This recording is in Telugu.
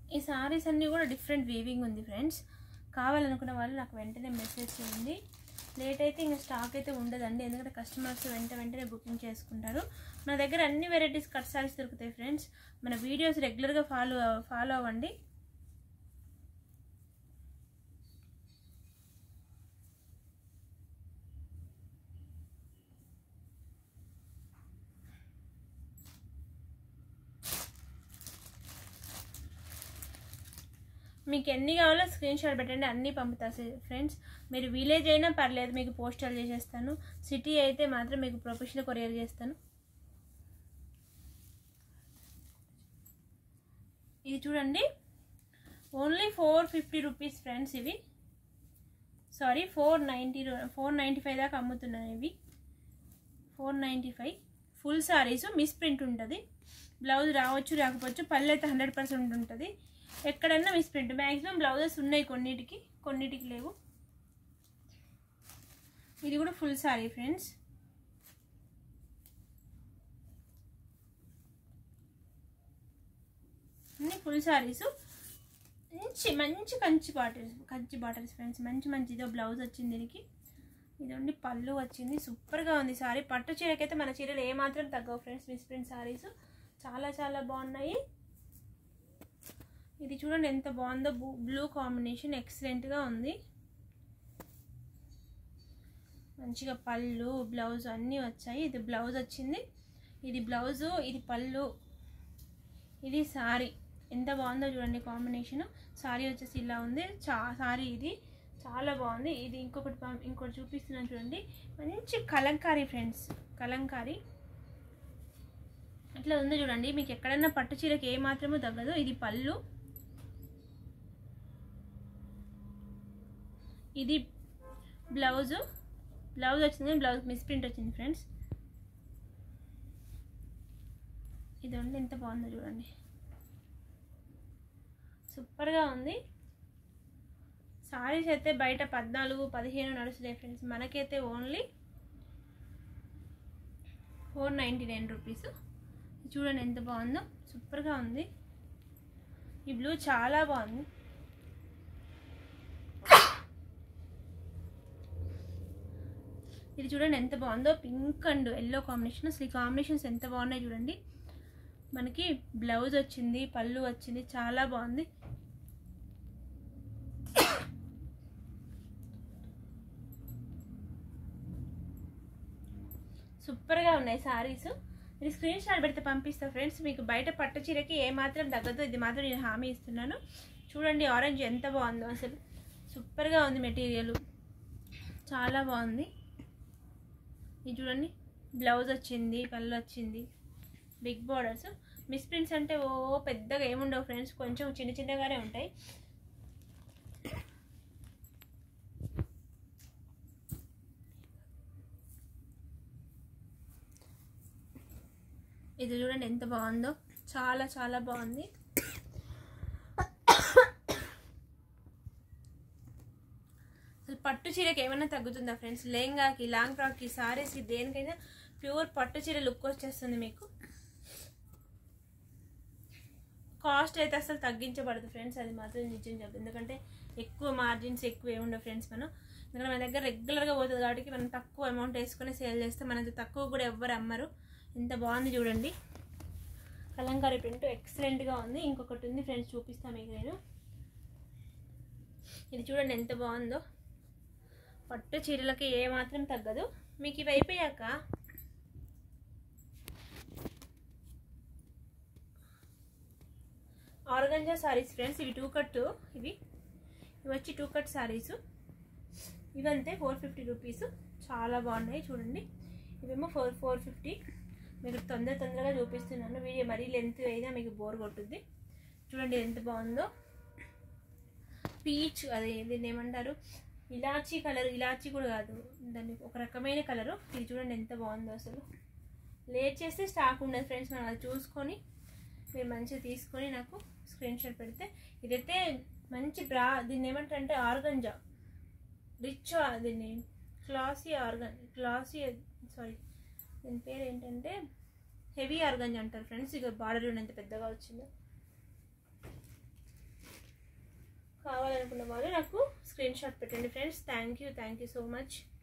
ఈ సారీస్ అన్నీ కూడా డిఫరెంట్ వీవింగ్ ఉంది ఫ్రెండ్స్. కావాలనుకున్న వాళ్ళు నాకు వెంటనే మెసేజ్ చేయండి. లేట్ అయితే ఇంకా స్టాక్ అయితే ఉండదండి, ఎందుకంటే కస్టమర్స్ వెంటనే బుకింగ్ చేసుకుంటారు. మన దగ్గర అన్ని వెరైటీస్ కట్ సారీస్ దొరుకుతాయి ఫ్రెండ్స్. మన వీడియోస్ రెగ్యులర్గా ఫాలో అవ్వండి. మీకు ఎన్ని కావాలో స్క్రీన్ షాట్ పెట్టండి, అన్నీ పంపుతాను ఫ్రెండ్స్. మీరు విలేజ్ అయినా పర్లేదు, మీకు పోస్టల్ చేసేస్తాను. సిటీ అయితే మాత్రం మీకు ప్రొఫెషనల్ కొరియర్ చేస్తాను. ఇది చూడండి, ఓన్లీ 450 రూపీస్ ఫ్రెండ్స్. ఇవి సారీ 495 దాకా అమ్ముతున్నాను. ఇవి 495 ఫుల్ సారీస్. మిస్ ప్రింట్ ఉంటుంది, బ్లౌజ్ రావచ్చు రాకపోవచ్చు, పళ్ళు అయితే 100% ఉంటుంది. ఎక్కడన్నా మిస్ ప్రింట్. మ్యాక్సిమం బ్లౌజెస్ ఉన్నాయి, కొన్నిటికి లేవు. ఇది కూడా ఫుల్ సారీ ఫ్రెండ్స్. అన్ని ఫుల్ సారీస్. మంచి కంచి బాటర్స్ ఫ్రెండ్స్. మంచి ఇదో బ్లౌజ్ వచ్చింది దీనికి. ఇదండి పళ్ళు వచ్చింది. సూపర్గా ఉంది సారీ. పట్టు చీరకైతే మన చీరలు ఏమాత్రం తగ్గవు ఫ్రెండ్స్. మిస్ ప్రింట్ సారీస్ చాలా బాగున్నాయి. ఇది చూడండి ఎంత బాగుందో, బ్లూ కాంబినేషన్ ఎక్సలెంట్గా ఉంది. మంచిగా పళ్ళు బ్లౌజ్ అన్నీ వచ్చాయి. ఇది బ్లౌజ్ వచ్చింది, ఇది బ్లౌజు, ఇది పళ్ళు, ఇది సారీ. ఎంత బాగుందో చూడండి కాంబినేషన్. సారీ వచ్చేసి ఇలా ఉంది. సారీ ఇది చాలా బాగుంది. ఇది ఇంకోటి చూపిస్తున్నాను చూడండి. మంచి కలంకారీ ఫ్రెండ్స్, కలంకారీ ఇట్లా ఉంది చూడండి. మీకు ఎక్కడన్నా పట్టు చీరకి ఏ మాత్రమూ తగ్గదు. ఇది పళ్ళు, ఇది బ్లౌజ్ వచ్చింది. బ్లౌజ్ మిస్ ప్రింట్ వచ్చింది ఫ్రెండ్స్. ఇదండి ఎంత బాగుందో చూడండి, సూపర్గా ఉంది. సారీస్ అయితే బయట 14-15 నడుస్తున్నాయి ఫ్రెండ్స్. మనకైతే ఓన్లీ 499 రూపీస్. చూడండి ఎంత బాగుందో, సూపర్గా ఉంది. ఈ బ్లూ చాలా బాగుంది. ఇది చూడండి ఎంత బాగుందో, పింక్ అండ్ ఎల్లో కాంబినేషన్. అసలు ఈ కాంబినేషన్స్ ఎంత బాగున్నాయి చూడండి. మనకి బ్లౌజ్ వచ్చింది, పళ్ళు వచ్చింది, చాలా బాగుంది. సూపర్గా ఉన్నాయి సారీస్. మీరు స్క్రీన్ షాట్ పెడితే పంపిస్తా ఫ్రెండ్స్. మీకు బయట పట్టు చీరకి ఏ మాత్రం తగ్గదు, ఇది మాత్రం నేను హామీ ఇస్తున్నాను. చూడండి ఆరెంజ్ ఎంత బాగుందో, అసలు సూపర్గా ఉంది. మెటీరియల్ చాలా బాగుంది. ఇది చూడండి బ్లౌజ్ వచ్చింది, పళ్ళు వచ్చింది, బిగ్ బార్డర్స్. మిస్ ప్రింట్స్ అంటే పెద్దగా ఏముండవు ఫ్రెండ్స్, కొంచెం చిన్నగానే ఉంటాయి. ఇది చూడండి ఎంత బాగుందో, చాలా బాగుంది. పట్టు చీరకి ఏమైనా తగ్గుతుందా ఫ్రెండ్స్? లెహంగాకి, లాంగ్ ఫ్రాక్కి, సారీస్కి, దేనికైనా ప్యూర్ పట్టు చీర లుక్ వచ్చేస్తుంది మీకు. కాస్ట్ అయితే అసలు తగ్గించబడదు ఫ్రెండ్స్, అది మాత్రం నిజం చెప్పదు. ఎందుకంటే ఎక్కువ మార్జిన్స్ ఎక్కువ ఏముండవు ఫ్రెండ్స్. ఎందుకంటే మన దగ్గర రెగ్యులర్గా పోతుంది కాబట్టి మనం తక్కువ అమౌంట్ వేసుకొని సేల్ చేస్తే మనది తక్కువ కూడా ఎవ్వరు అమ్మరు. ఎంత బాగుంది చూడండి, కలంకారీ ప్రింట్ ఎక్సలెంట్గా ఉంది. ఇంకొకటి ఉంది ఫ్రెండ్స్, చూపిస్తాను మీకు నేను. ఇది చూడండి ఎంత బాగుందో, పట్టు చీరలకి ఏ మాత్రం తగ్గదు. మీకు ఇవి అయిపోయాక ఆర్గంజా సారీస్ ఫ్రెండ్స్. ఇవి 2 కట్, ఇవి వచ్చి 2 కట్ సారీస్. ఇవంతే 450 రూపీస్. చాలా బాగున్నాయి చూడండి. ఇవేమో 450. మీకు తొందరగా చూపిస్తున్నాను, వీడియో మరీ లెంత్ అయినా మీకు బోర్ కొట్టుద్ది. చూడండి ఎంత బాగుందో, పీచ్, అదే దీన్ని ఏమంటారు, ఇలాచీ కలర్. ఇలాచీ కూడా కాదు, దాన్ని ఒక రకమైన కలరు. ఇది చూడండి ఎంత బాగుందో. అసలు లేట్ చేస్తే స్టాక్ ఉండదు ఫ్రెండ్స్. మనం అది చూసుకొని మీరు మంచిగా తీసుకొని నాకు స్క్రీన్ షాట్ పెడితే. ఇదైతే మంచి దీన్ని ఏమంటారంటే ఆర్గంజా రిచ్, దీన్ని దీని పేరు ఏంటంటే హెవీ ఆర్గంజా అంటారు ఫ్రెండ్స్. ఇక బార్డర్ ఎంత పెద్దగా వచ్చిందో. కావాలనుకున్న వాళ్ళు నాకు స్క్రీన్ షాట్ పెట్టండి friends. Thank you so much.